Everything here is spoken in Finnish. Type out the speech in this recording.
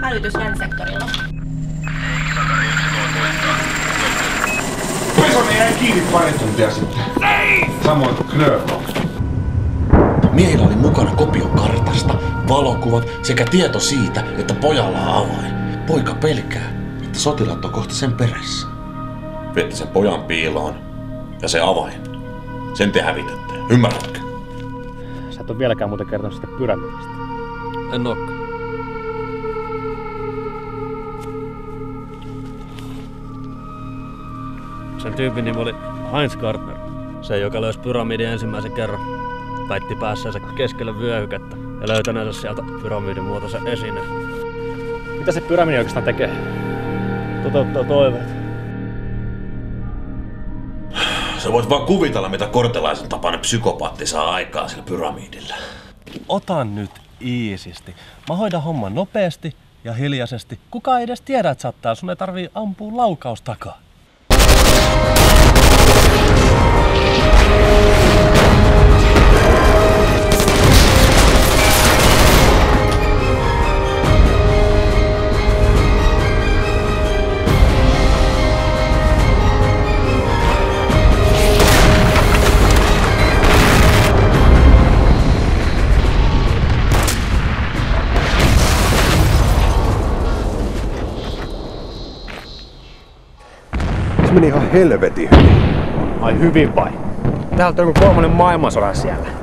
hälytys länsisektorilla. Pesoni jäi kiinni pari tuntia sitten. Samoin kuin Knöfel. Miehillä oli mukana kopio kartasta, valokuvat sekä tieto siitä, että pojalla on avain. Poika pelkää, että sotilaat on kohta sen perässä. Viette sen pojan piiloon ja se avain. Sen te hävitätte. Ymmärrätkö? Sä et ole vieläkään muuten kertonut sitä pyramidista. En ookaan. Sen tyypin nimi oli Heinz Gardner. Se, joka löysi pyramidin ensimmäisen kerran. Väitti päässeensä keskelle vyöhykettä ja löytäneensä sieltä pyramidin muotoisen esineen. Mitä se pyramidi oikeastaan tekee? Toteuttaa toiveet. Sä voit vaan kuvitella, mitä kortelaisen tapainen psykopaatti saa aikaan sillä pyramidilla. Ota nyt iisisti. Mä hoidan homman nopeasti ja hiljaisesti. Kukaan ei edes tiedä, että sä oot täällä. Sun ei tarvii ampua laukaus takaa. Se meni ihan helvetin hyvin. Ai hyvin vai? Täällä on joku 3. maailmansodan siellä.